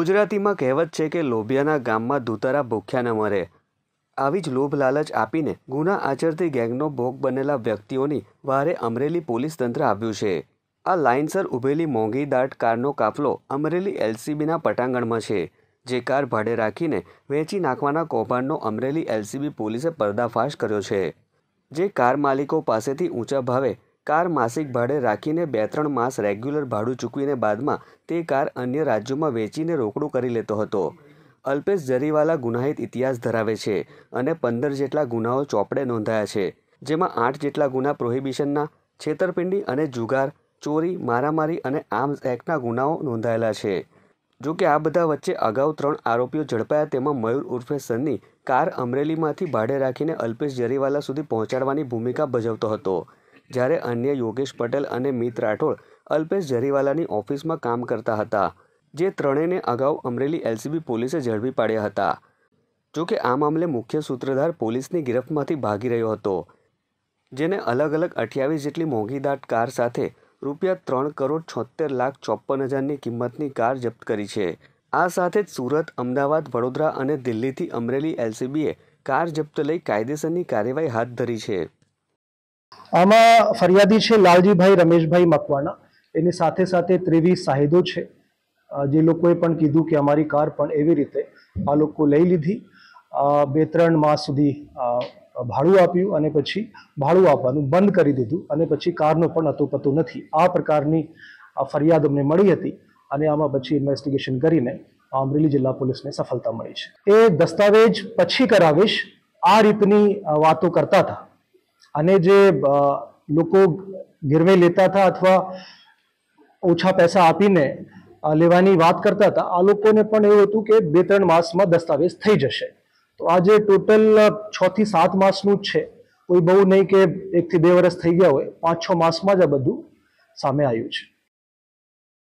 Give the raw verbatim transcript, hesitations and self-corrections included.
ગુજરાતીમાં કહેવત છે કે લોભિયાના ગામમાં દૂતરા ભૂખ્યા ન મરે. આવી જ લોભ લાલચ આપીને ગુના આચરતી ગેંગનો ભોગ બનેલા વ્યક્તિઓની વારે અમરેલી પોલીસ તંત્ર આવ્યું છે. આ લાઇનસર ઊભેલી મોંઘી દાટ કારનો કાફલો અમરેલી એલસીબીના પટાંગણમાં છે. જે કાર ભાડે રાખીને વેચી નાખવાના કૌભાંડનો અમરેલી એલસીબી પોલીસે પર્દાફાશ કર્યો છે. જે કાર માલિકો પાસેથી ઊંચા ભાવે કાર માસિક ભાડે રાખીને બે ત્રણ માસ રેગ્યુલર ભાડું ચૂકવીને બાદમાં તે કાર અન્ય રાજ્યોમાં વેચીને રોકડું કરી લેતો હતો. અલ્પેશ જરીવાલા ગુનાહિત ઇતિહાસ ધરાવે છે અને પંદર જેટલા ગુનાઓ ચોપડે નોંધાયા છે. જેમાં આઠ જેટલા ગુના પ્રોહિબિશનના, છેતરપિંડી અને જુગાર, ચોરી, મારામારી અને આર્મ્સ એક્ટના ગુનાઓ નોંધાયેલા છે. જો કે આ બધા વચ્ચે અગાઉ ત્રણ આરોપીઓ ઝડપાયા. તેમાં મયુર ઉર્ફે સન્ની કાર અમરેલીમાંથી ભાડે રાખીને અલ્પેશ જરીવાલા સુધી પહોંચાડવાની ભૂમિકા ભજવતો હતો, જ્યારે અન્ય યોગેશ પટેલ અને મિત રાઠોડ અલ્પેશ જરીવાલાની ઓફિસમાં કામ કરતા હતા. જે ત્રણેયને અગાઉ અમરેલી એલસીબી પોલીસે ઝડપી પાડ્યા હતા. જો કે આ મામલે મુખ્ય સૂત્રધાર પોલીસની ગિરફ્તમાંથી ભાગી રહ્યો હતો, જેને અલગ અલગ અઠ્યાવીસ જેટલી મોંઘીદાટ કાર સાથે રૂપિયા ત્રણ કરોડ છોતેર લાખ ચોપન હજારની કિંમતની કાર જપ્ત કરી છે. આ સાથે જ સુરત, અમદાવાદ, વડોદરા અને દિલ્હીથી અમરેલી એલસીબીએ કાર જપ્ત લઈ કાયદેસરની કાર્યવાહી હાથ ધરી છે. આમાં ફરિયાદી છે લાલજીભાઈ રમેશભાઈ મકવાણા. એની સાથે સાથે ત્રેવીસ સાહિદો છે, જે લોકોએ પણ કીધું કે અમારી કાર પણ એવી રીતે આ લોકો લઈ લીધી, બે ત્રણ માસ સુધી ભાડું આપ્યું અને પછી ભાડું આપવાનું બંધ કરી દીધું અને પછી કારનો પણ અતોપતો નથી. આ પ્રકારની ફરિયાદ અમને મળી હતી અને આમાં પછી ઇન્વેસ્ટિગેશન કરીને અમરેલી જિલ્લા પોલીસને સફળતા મળી છે. એ દસ્તાવેજ પછી કરાવીશ આ રીતની વાતો કરતા હતા અને જે લોકો ગીરવે લેતા હતા અથવા ઓછા પૈસા આપીને લેવાની વાત કરતા હતા, આ લોકોને પણ એવું હતું કે બે ત્રણ માસમાં દસ્તાવેજ થઈ જશે. તો આજે ટોટલ છ થી સાત માસનું જ છે, કોઈ બહુ નહીં કે એકથી બે વર્ષ થઈ ગયા હોય, પાંચ છ માસમાં જ આ બધું સામે આવ્યું છે.